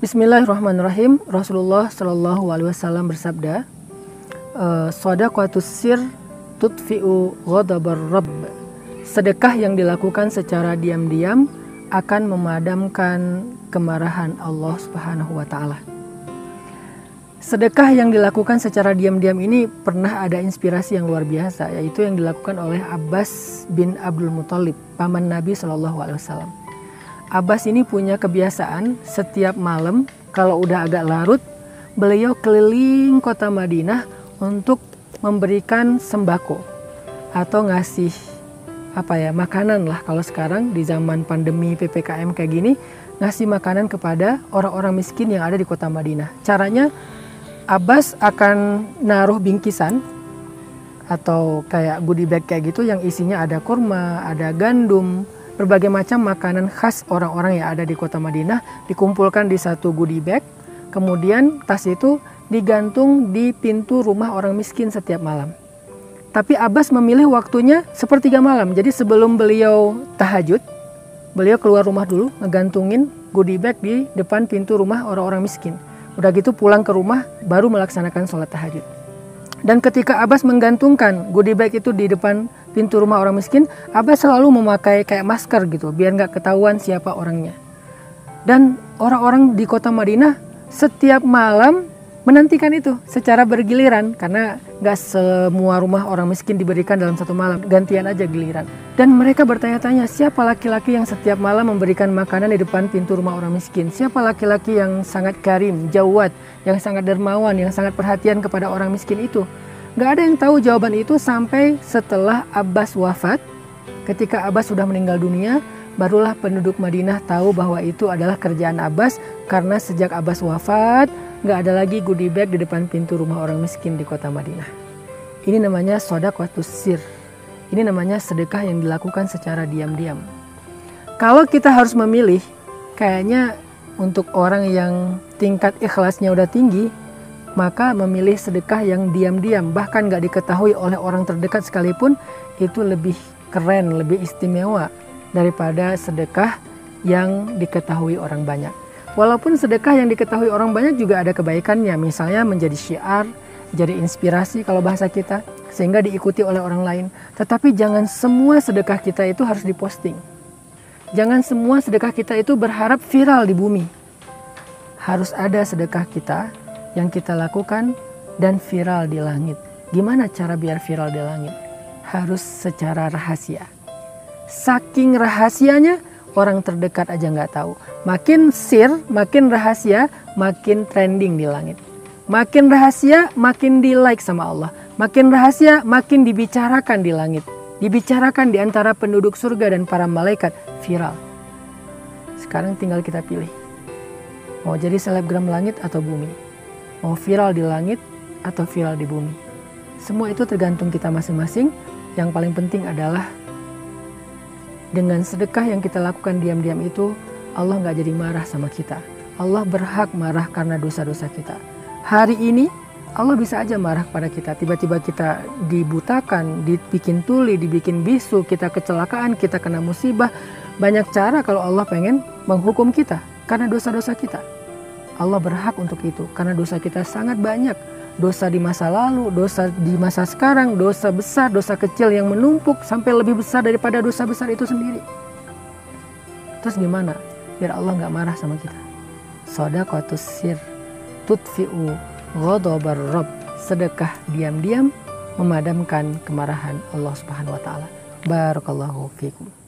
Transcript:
Bismillahirrahmanirrahim. Rasulullah Shallallahu Alaihi Wasallam bersabda, "Shadaqatus sir tutfi'u ghadabar rabb." Sedekah yang dilakukan secara diam-diam akan memadamkan kemarahan Allah Subhanahu wa Ta'ala. Sedekah yang dilakukan secara diam-diam ini pernah ada inspirasi yang luar biasa, yaitu yang dilakukan oleh Abbas bin Abdul Muthalib, paman Nabi Shallallahu Alaihi Wasallam. Abbas ini punya kebiasaan setiap malam kalau udah agak larut, beliau keliling kota Madinah untuk memberikan sembako atau ngasih makanan lah, kalau sekarang di zaman pandemi PPKM kayak gini, ngasih makanan kepada orang-orang miskin yang ada di kota Madinah. Caranya Abbas akan naruh bingkisan atau kayak goodie bag kayak gitu yang isinya ada kurma, ada gandum, berbagai macam makanan khas orang-orang yang ada di kota Madinah dikumpulkan di satu goodie bag. Kemudian tas itu digantung di pintu rumah orang miskin setiap malam. Tapi Abbas memilih waktunya sepertiga malam. Jadi sebelum beliau tahajud, beliau keluar rumah dulu, ngegantungin goodie bag di depan pintu rumah orang-orang miskin. Udah gitu pulang ke rumah baru melaksanakan sholat tahajud. Dan ketika Abbas menggantungkan goodie bag itu di depan pintu rumah orang miskin, Abbas selalu memakai kayak masker gitu, biar nggak ketahuan siapa orangnya. Dan orang-orang di kota Madinah setiap malam menantikan itu secara bergiliran, karena nggak semua rumah orang miskin diberikan dalam satu malam, gantian aja giliran. Dan mereka bertanya-tanya, siapa laki-laki yang setiap malam memberikan makanan di depan pintu rumah orang miskin? Siapa laki-laki yang sangat karim, jawad, yang sangat dermawan, yang sangat perhatian kepada orang miskin itu? Nggak ada yang tahu jawaban itu sampai setelah Abbas wafat. Ketika Abbas sudah meninggal dunia, barulah penduduk Madinah tahu bahwa itu adalah kerjaan Abbas, karena sejak Abbas wafat, nggak ada lagi goodie bag di depan pintu rumah orang miskin di kota Madinah. Ini namanya shadaqatus sir. Ini namanya sedekah yang dilakukan secara diam-diam. Kalau kita harus memilih, kayaknya untuk orang yang tingkat ikhlasnya udah tinggi, maka memilih sedekah yang diam-diam, bahkan nggak diketahui oleh orang terdekat sekalipun, itu lebih keren, lebih istimewa daripada sedekah yang diketahui orang banyak. Walaupun sedekah yang diketahui orang banyak juga ada kebaikannya, misalnya menjadi syiar, jadi inspirasi kalau bahasa kita, sehingga diikuti oleh orang lain. Tetapi jangan semua sedekah kita itu harus diposting. Jangan semua sedekah kita itu berharap viral di bumi. Harus ada sedekah kita yang kita lakukan dan viral di langit. Gimana cara biar viral di langit? Harus secara rahasia. Saking rahasianya, orang terdekat aja nggak tahu. Makin sir, makin rahasia, makin trending di langit. Makin rahasia, makin di like sama Allah. Makin rahasia, makin dibicarakan di langit. Dibicarakan di antara penduduk surga dan para malaikat, viral. Sekarang tinggal kita pilih. Mau jadi selebgram langit atau bumi? Mau viral di langit atau viral di bumi? Semua itu tergantung kita masing-masing. Yang paling penting adalah dengan sedekah yang kita lakukan diam-diam itu, Allah nggak jadi marah sama kita. Allah berhak marah karena dosa-dosa kita. Hari ini Allah bisa aja marah pada kita. Tiba-tiba kita dibutakan, dibikin tuli, dibikin bisu, kita kecelakaan, kita kena musibah. Banyak cara kalau Allah pengen menghukum kita karena dosa-dosa kita. Allah berhak untuk itu karena dosa kita sangat banyak. Dosa di masa lalu, dosa di masa sekarang, dosa besar, dosa kecil yang menumpuk sampai lebih besar daripada dosa besar itu sendiri. Terus gimana biar Allah nggak marah sama kita? Shadaqatus sir tutfi'u ghadabar rabb. Sedekah diam-diam memadamkan kemarahan Allah Subhanahu wa Ta'ala. Barakallahu fikum.